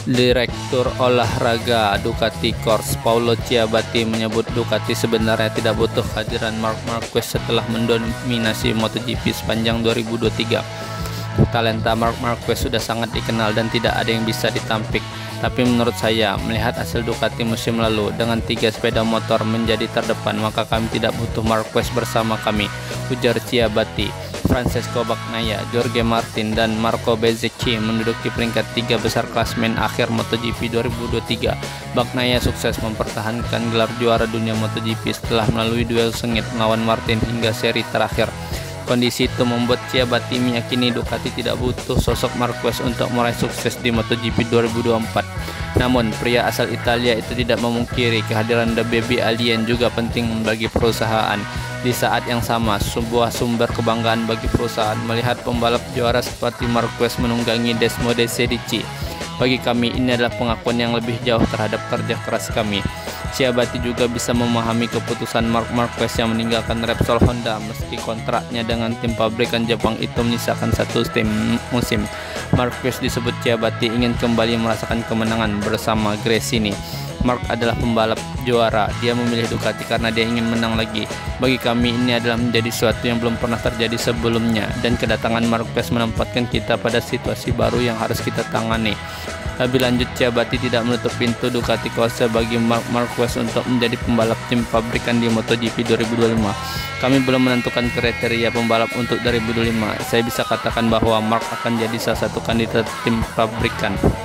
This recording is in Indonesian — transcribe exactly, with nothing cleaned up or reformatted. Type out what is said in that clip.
Direktur Olahraga Ducati Corse Paolo Ciabatti menyebut Ducati sebenarnya tidak butuh kehadiran Marc Marquez setelah mendominasi MotoGP sepanjang dua ribu dua puluh tiga. Talenta Marc Marquez sudah sangat dikenal dan tidak ada yang bisa ditampik. Tapi menurut saya, melihat hasil Ducati musim lalu dengan tiga sepeda motor menjadi terdepan, maka kami tidak butuh Marquez bersama kami, ujar Ciabatti. Francesco Bagnaia, Jorge Martin, dan Marco Bezzecchi menduduki peringkat tiga besar klasemen akhir MotoGP dua ribu dua puluh tiga. Bagnaia sukses mempertahankan gelar juara dunia MotoGP setelah melalui duel sengit melawan Martin hingga seri terakhir. Kondisi itu membuat Ciabatti meyakini Ducati tidak butuh sosok Marquez untuk meraih sukses di MotoGP dua ribu dua puluh empat. Namun, pria asal Italia itu tidak memungkiri kehadiran The Baby Alien juga penting bagi perusahaan. Di saat yang sama, sebuah sumber kebanggaan bagi perusahaan melihat pembalap juara seperti Marquez menunggangi Desmode Sedici. Bagi kami, ini adalah pengakuan yang lebih jauh terhadap kerja keras kami. Ciabatti juga bisa memahami keputusan Marc Marquez yang meninggalkan Repsol Honda meski kontraknya dengan tim pabrikan Jepang itu menyisakan satu tim musim. Marquez disebut Ciabatti ingin kembali merasakan kemenangan bersama Gresini. Marc adalah pembalap juara, dia memilih Ducati karena dia ingin menang lagi. Bagi kami ini adalah menjadi sesuatu yang belum pernah terjadi sebelumnya, dan kedatangan Marquez menempatkan kita pada situasi baru yang harus kita tangani. Lebih lanjut, Ciabatti tidak menutup pintu Ducati Corse bagi Marc Marquez untuk menjadi pembalap tim pabrikan di MotoGP dua ribu dua puluh lima. Kami belum menentukan kriteria pembalap untuk dua ribu dua puluh lima. Saya bisa katakan bahwa Marc akan jadi salah satu kandidat tim pabrikan.